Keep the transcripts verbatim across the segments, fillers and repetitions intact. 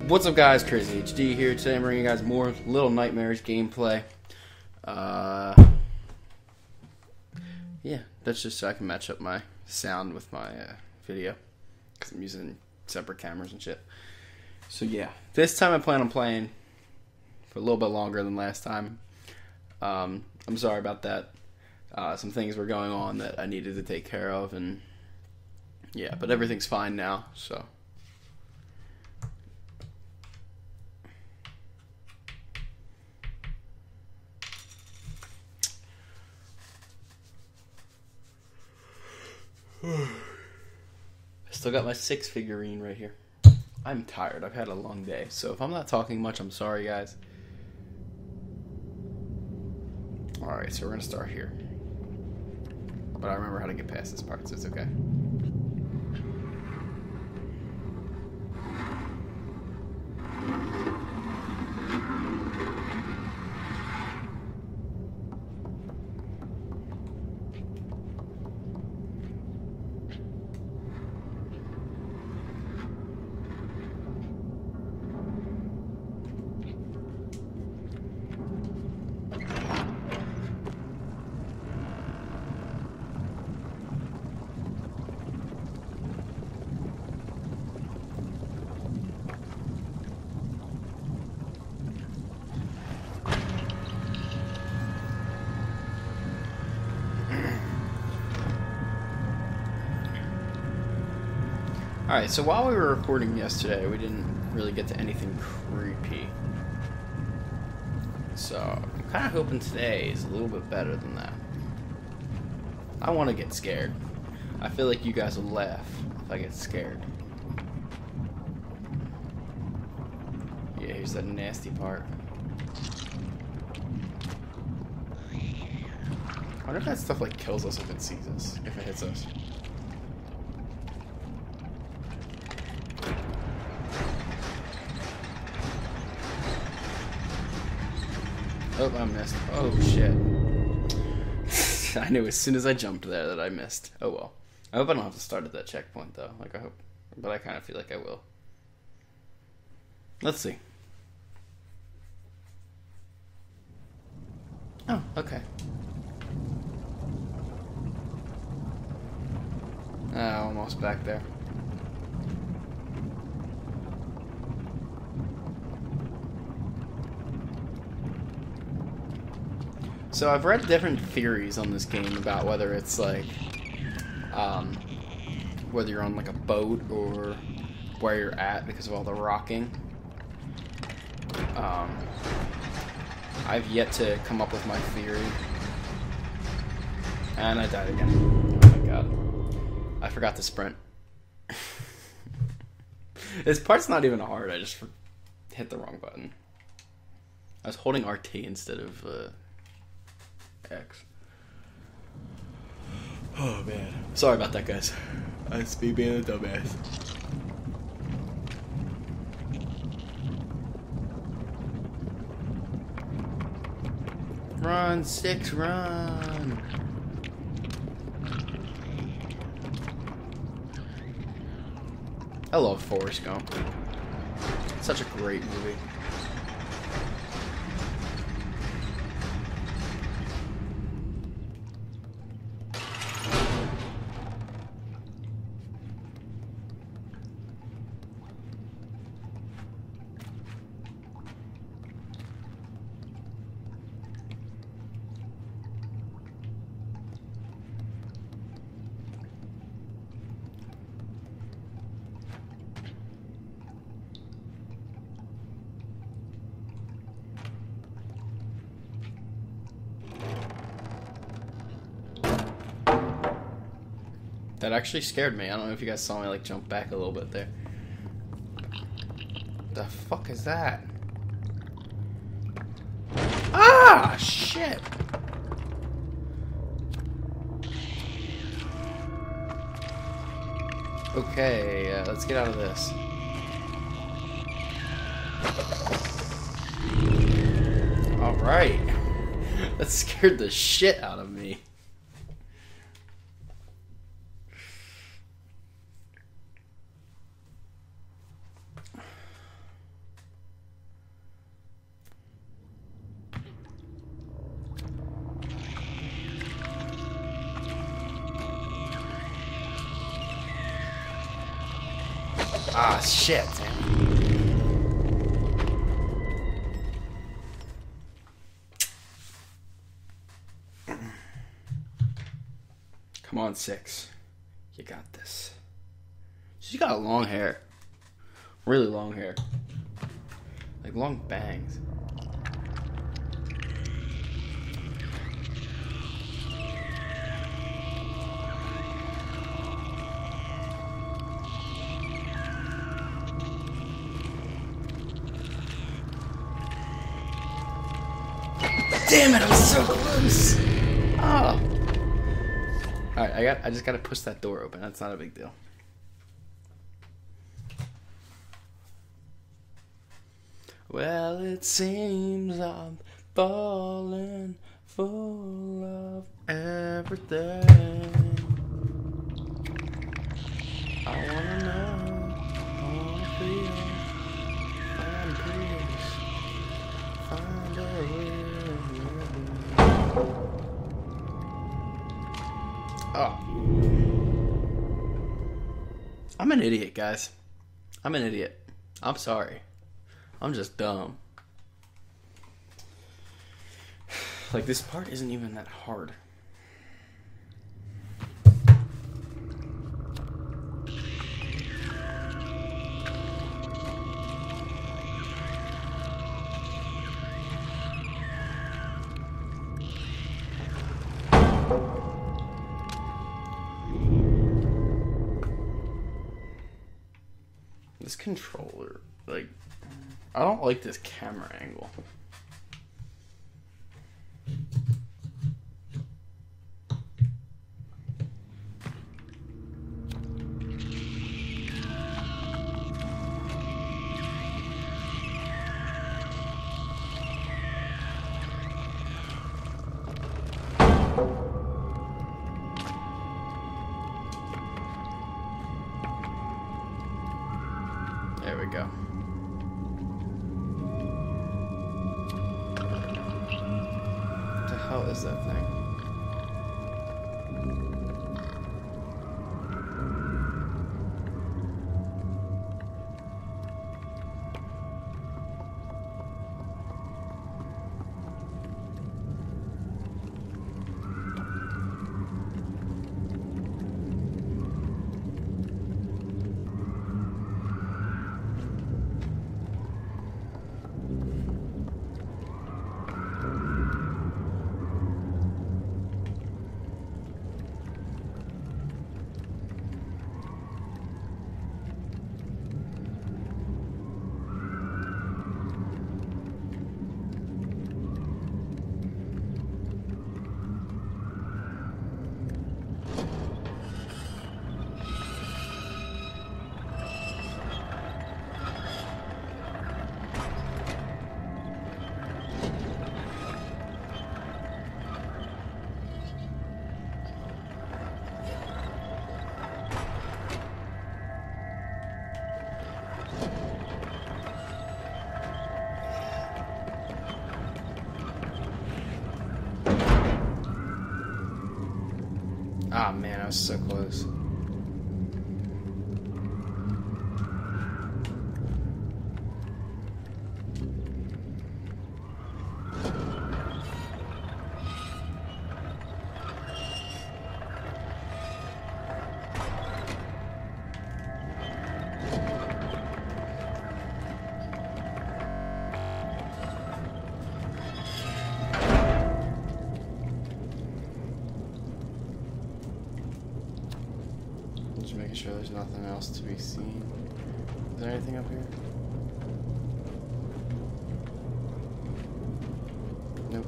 What's up, guys? Crazy H D here. Today I'm bringing you guys more Little Nightmares gameplay. Uh, yeah, that's just so I can match up my sound with my uh, video, because I'm using separate cameras and shit. So yeah, this time I plan on playing for a little bit longer than last time. Um, I'm sorry about that. Uh, some things were going on that I needed to take care of, and yeah, but everything's fine now, so. I still got my six figurine right here. I'm tired. I've had a long day. So if I'm not talking much, I'm sorry, guys. Alright, so we're going to start here. But I remember how to get past this part, so it's okay. Alright, so while we were recording yesterday, we didn't really get to anything creepy. So, I'm kind of hoping today is a little bit better than that. I want to get scared. I feel like you guys will laugh if I get scared. Yeah, here's that nasty part. I wonder if that stuff like kills us if it sees us, if it hits us. Oh, I missed. Oh, shit. I knew as soon as I jumped there that I missed. Oh, well. I hope I don't have to start at that checkpoint, though. Like, I hope. But I kind of feel like I will. Let's see. Oh, okay. Oh, almost back there. So I've read different theories on this game about whether it's like, um, whether you're on like a boat or where you're at because of all the rocking. Um, I've yet to come up with my theory. And I died again. Oh my god. I forgot to sprint. This part's not even hard, I just hit the wrong button. I was holding R T instead of, uh... X. Oh man. Sorry about that, guys. That's me being a dumbass. Run, six, run! I love Forrest Gump. Such a great movie. That actually scared me. I don't know if you guys saw me like jump back a little bit there. The fuck is that? Ah, shit. Okay, uh, let's get out of this. Alright. That scared the shit out of me. Ah, shit. Come on, six. You got this. She's got long hair. Really long hair. Like long bangs. Damn it, I'm so close. Oh. Alright, I got I just gotta push that door open. That's not a big deal. Well, it seems I'm falling full of everything. I wanna know, I wanna feel, find peace, find a way. Oh. I'm an idiot, guys. I'm an idiot. I'm sorry. I'm just dumb. Like, this part isn't even that hard. This controller, like, I don't like this camera angle. There we go. What the hell is that thing? Ah, man, I was so close. Just making sure there's nothing else to be seen. Is there anything up here? Nope.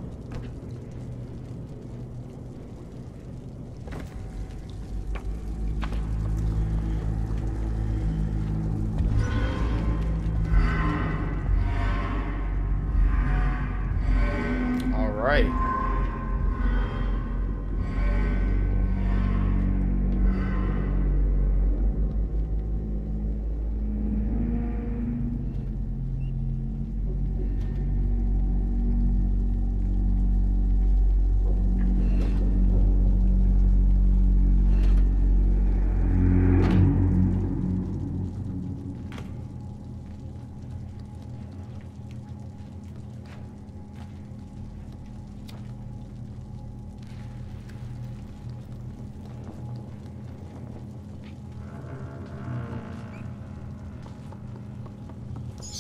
All right.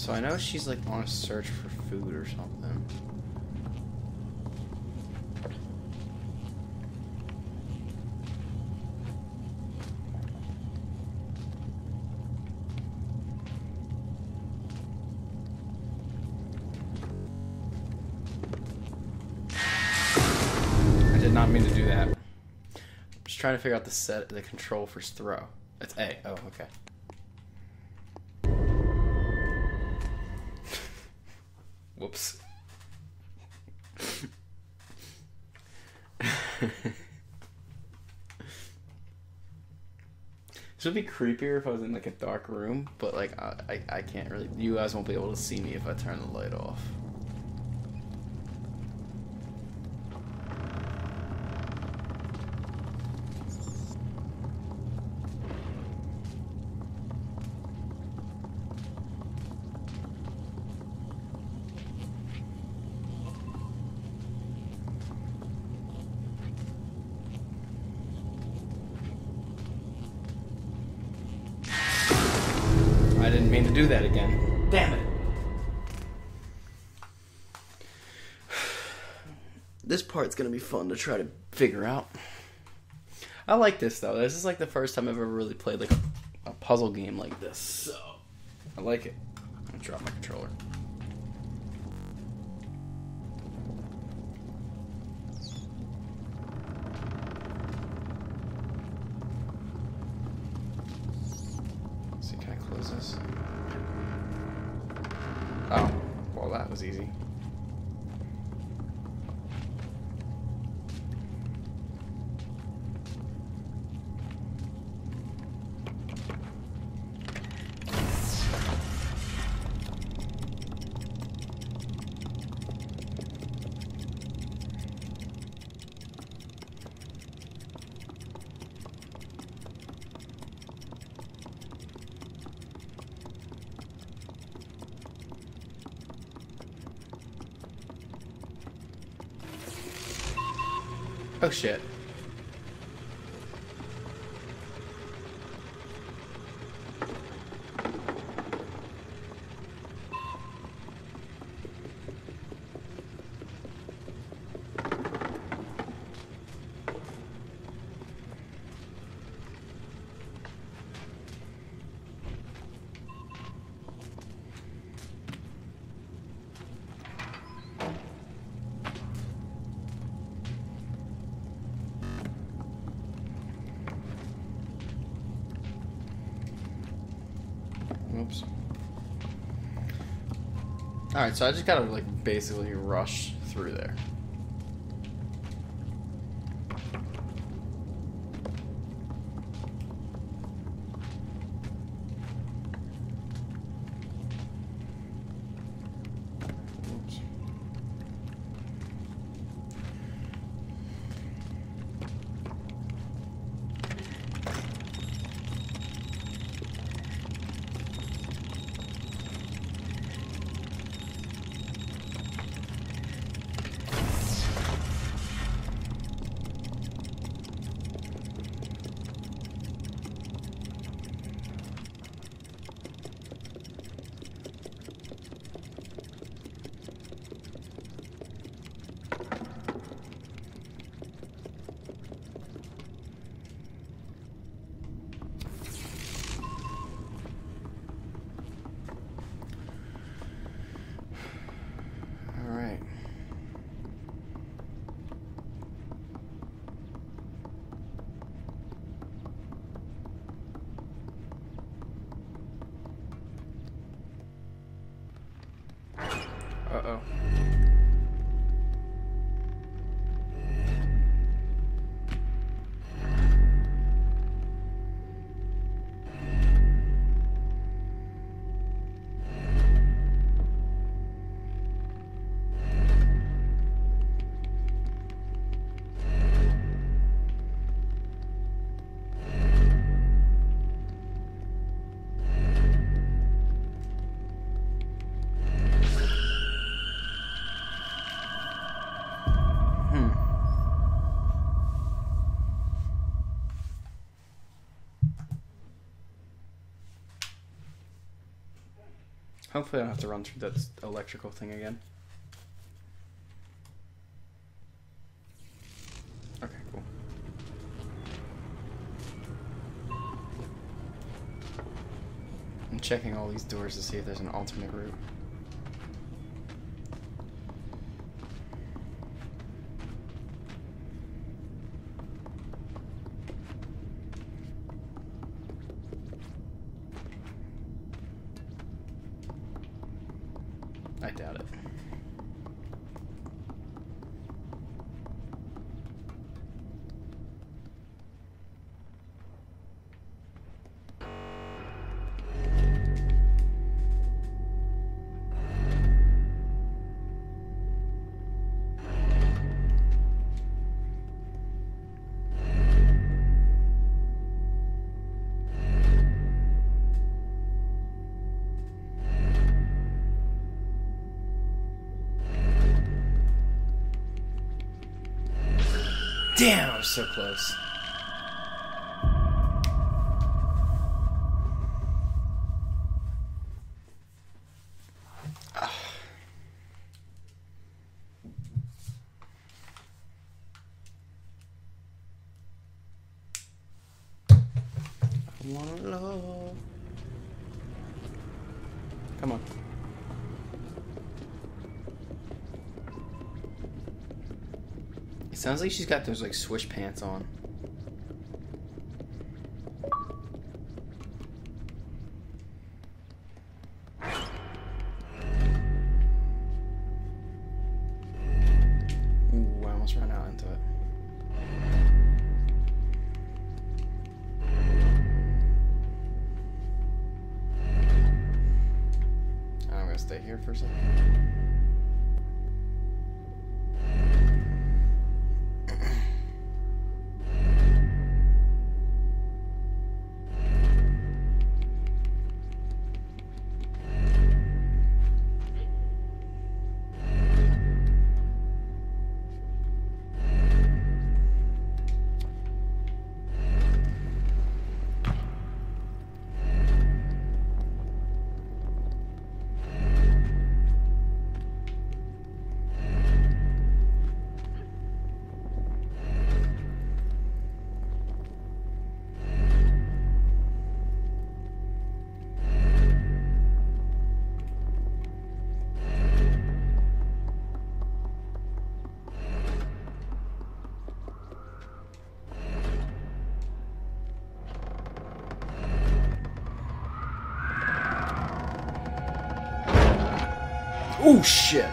So I know she's like on a search for food or something. I did not mean to do that. I'm just trying to figure out the set, the control for throw. It's A. Oh, okay. Whoops. This would be creepier if I was in like a dark room, but like I, I, I can't really. You guys won't be able to see me if I turn the light off. I didn't mean to do that again. Damn it. This part's gonna be fun to try to figure out. I like this though. This is like the first time I've ever really played like a, a puzzle game like this. So I like it. I'm gonna drop my controller. This. Oh, well that was easy. Oh shit. Oops. Alright, so I just gotta like basically rush through there. Oops. Hopefully I don't have to run through that electrical thing again. Okay, cool. I'm checking all these doors to see if there's an alternate route. I doubt it. Damn, I was so close. Ah. I wanna love. Come on. It sounds like she's got those like swish pants on. Ooh, I almost ran out into it. I'm gonna stay here for a second. Oh shit.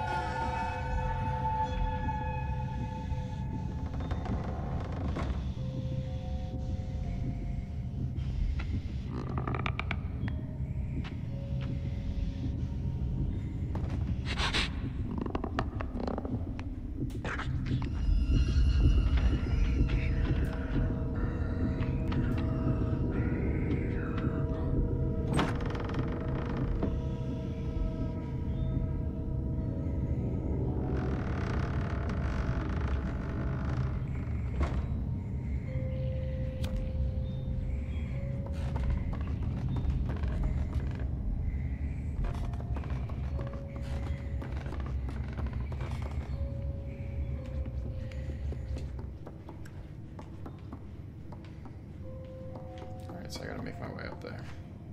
So I gotta make my way up there.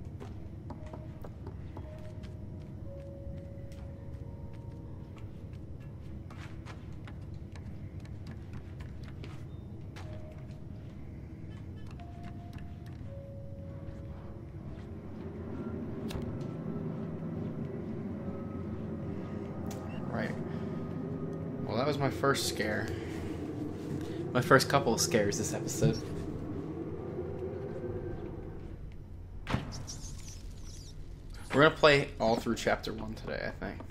Right. Well, that was my first scare. My first couple of scares this episode. We're gonna play all through chapter one today, I think.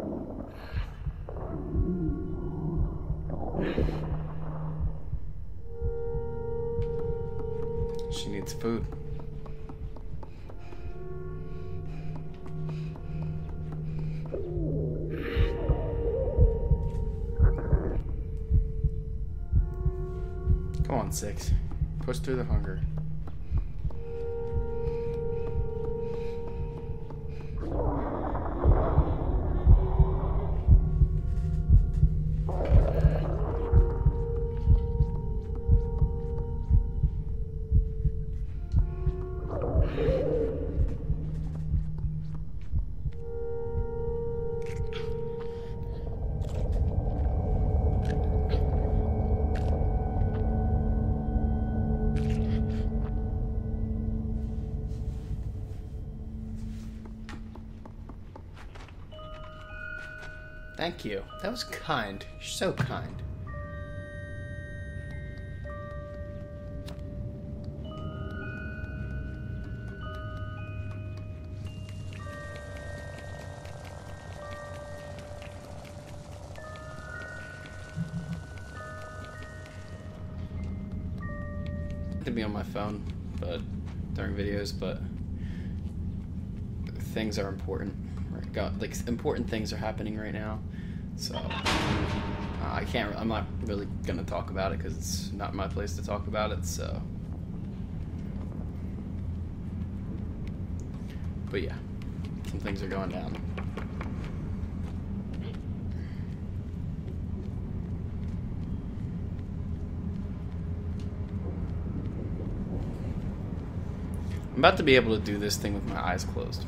She needs food. Come on, Six. Push through the hunger. Thank you. That was kind. You're so kind. To be on my phone, but during videos, but things are important. Right? Got like important things are happening right now, so uh, I can't. I'm not really gonna talk about it because it's not my place to talk about it. So, but yeah, some things are going down. I'm about to be able to do this thing with my eyes closed.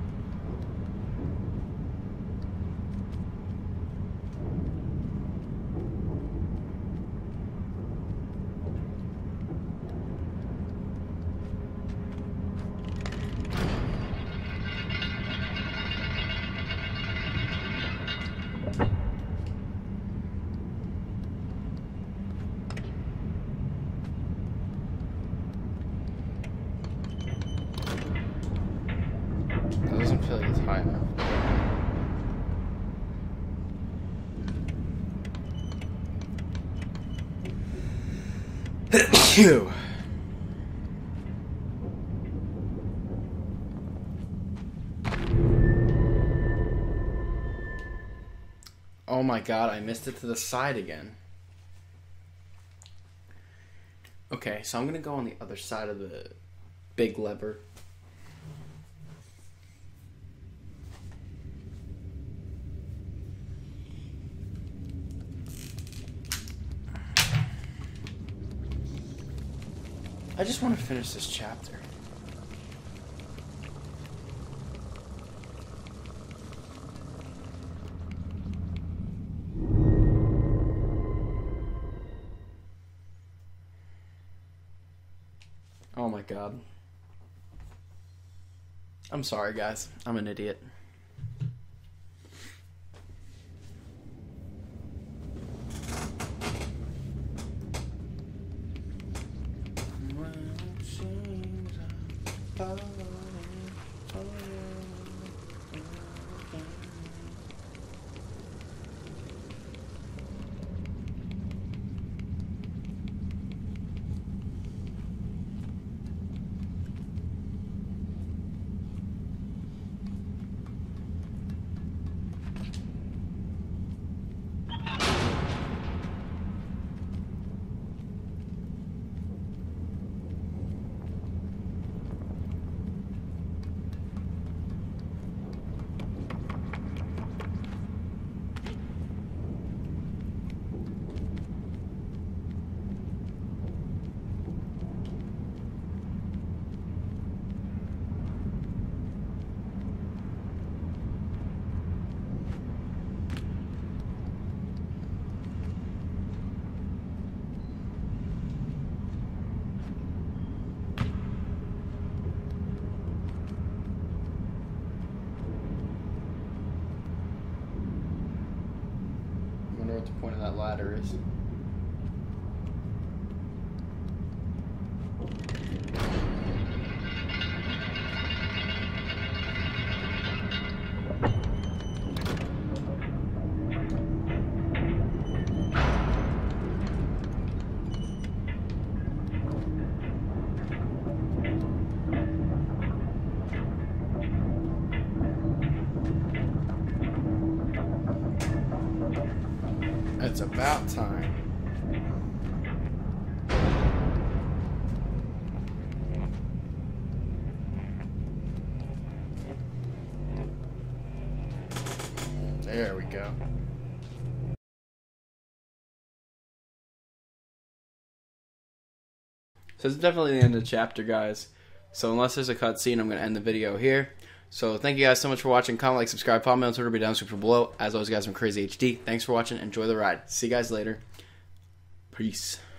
That doesn't feel like it's high enough. Phew. Oh my god, I missed it to the side again. Okay, so I'm gonna go on the other side of the big lever. I just want to finish this chapter. Oh my god. I'm sorry, guys. I'm an idiot. I wonder what the point of that ladder is. It's about time. There we go. So it's definitely the end of the chapter, guys. So unless there's a cutscene, I'm going to end the video here. So thank you guys so much for watching. Comment, like, subscribe, follow me on Twitter, be down in the description below. As always, guys, I'm Crazy H D. Thanks for watching. Enjoy the ride. See you guys later. Peace.